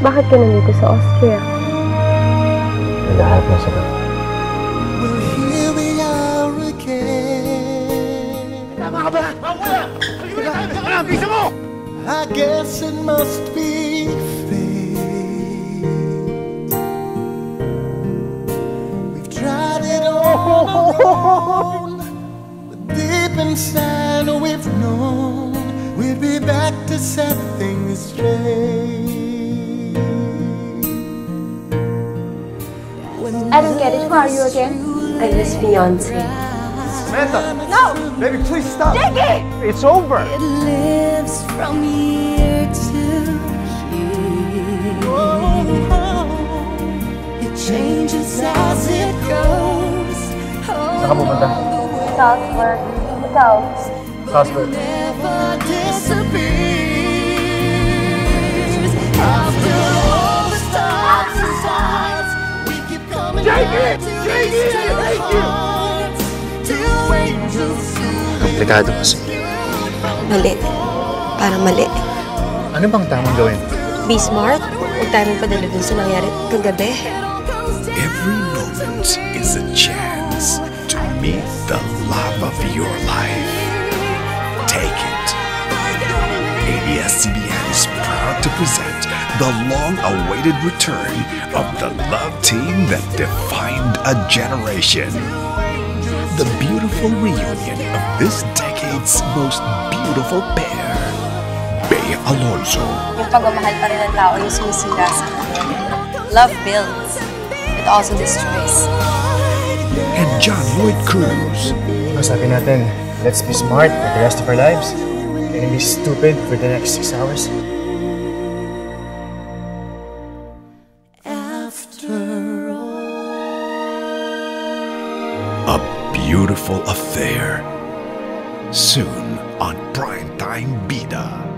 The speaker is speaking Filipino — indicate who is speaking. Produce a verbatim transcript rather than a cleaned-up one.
Speaker 1: Bakit ka nandito sa Austria?
Speaker 2: Naghahanap na sa ba?
Speaker 3: Well, here we are again.
Speaker 4: Tama ka ba? Wala! Wala! Bisa mo!
Speaker 3: I guess it must be fate. We've tried it all alone, but deep inside we've known we'll be back to set things straight.
Speaker 1: I don't get it. Who are you again? I'm Miss Beyonce.
Speaker 4: Samantha!
Speaker 1: No!
Speaker 4: Baby, please stop!
Speaker 1: Jackie!
Speaker 4: It's over!
Speaker 5: It lives from here to here. It changes as it goes.
Speaker 2: Saan ka pupunta?
Speaker 1: Salzburg. Ikaw?
Speaker 2: Salzburg.
Speaker 5: Never disappears. After all the stars and sides, we keep coming back to these two hearts. Two angels
Speaker 2: Komplikado kasi.
Speaker 6: Mali. Parang mali.
Speaker 2: Ano bang tamang gawin?
Speaker 6: Be smart. Huwag tayo magpadala dun sa nangyari kagabi.
Speaker 7: Every moment is a chance to meet the love of your life. Take it. A B S C B N is proud to present the long-awaited return of the love team that defined a generation. The beautiful reunion of this decade's most beautiful pair, Bea Alonzo.
Speaker 6: Yung pagmamahal pa rin ng tao yung sumisira sa kanya. Love builds. It also destroys.
Speaker 7: And John Lloyd Cruz.
Speaker 2: Sabi natin, let's be smart for the rest of our lives. And be stupid for the next six hours.
Speaker 3: After all,
Speaker 7: A beautiful affair. Soon on Primetime Bida.